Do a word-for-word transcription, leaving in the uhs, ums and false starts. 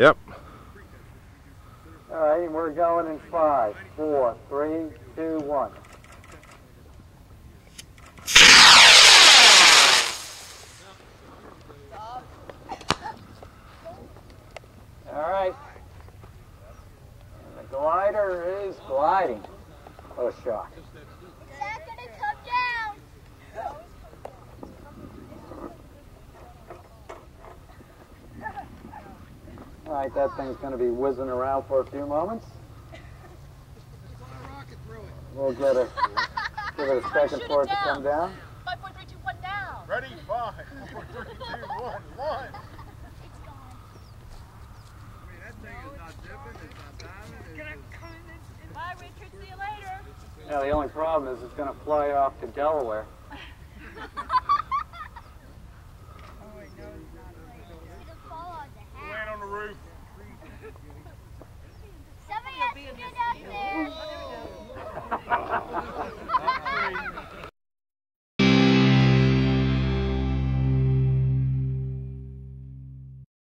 Yep. All right, and we're going in five, four, three, two, one. All right. And the glider is gliding. Oh, shock. Is that going to come down? All right, that thing's going to be whizzing around for a few moments. We'll get a, give it a second for it to come down. Five, four, three, two, one, down. Ready? Five, four, three, two, one, one. It's gone. I mean, that thing is not dipping, it's not diving. It's Gonna come in. Bye, Richard. See you later. Yeah, the only problem is it's going to fly off to Delaware.